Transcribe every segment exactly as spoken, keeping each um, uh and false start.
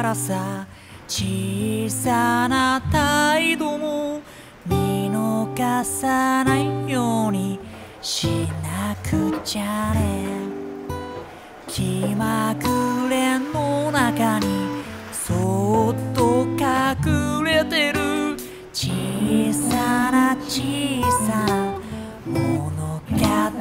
からさ、小さな態度も見逃さないようにしなくちゃね。気まぐれの中にそっと隠れてる小さな小さな物語。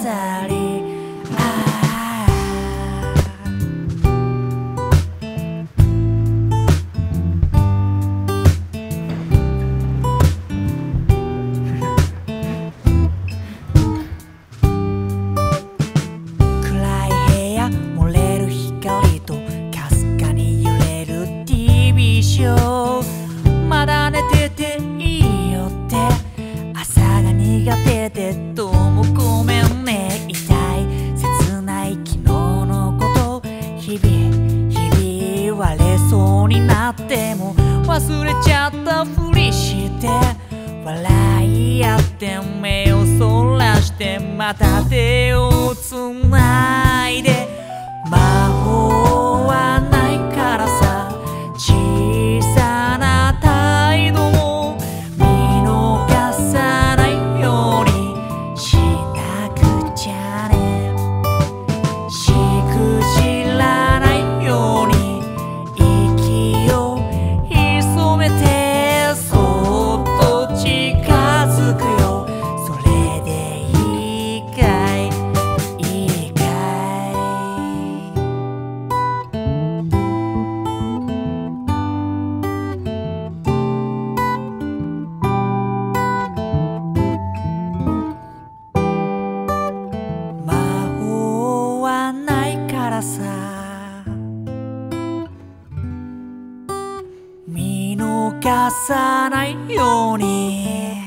まだ寝てていいよって朝が苦手でどうもごめんね。痛い切ない昨日のこと日々日々割れそうになっても忘れちゃったふりして笑い合って目をそらしてまた手をつないで魔法はないからさ小さな態度も見逃さないようにしなくちゃね。しくじらないように息を潜めてそっと近づくよ。それでいいかいいいかさ見逃さないように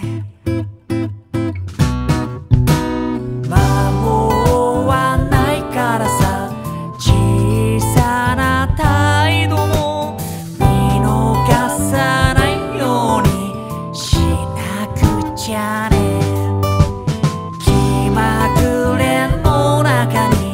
魔法はないからさ小さな態度も見逃さないようにしなくちゃね。気まぐれの中に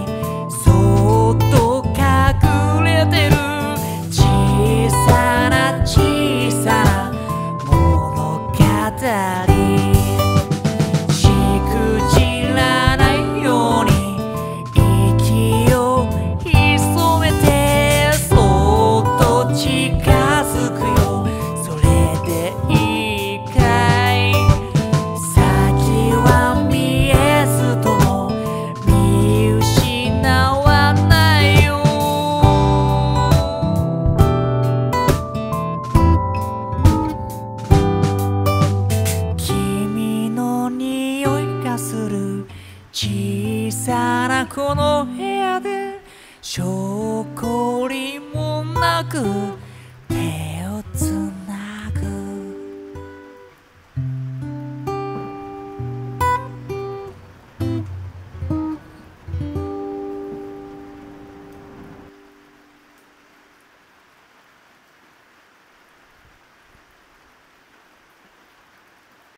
しくじらないように息を潜めてそっと近づくよ。それでいいかい。先は見えずとも見失わないよ。する小さなこの部屋で証拠りもなく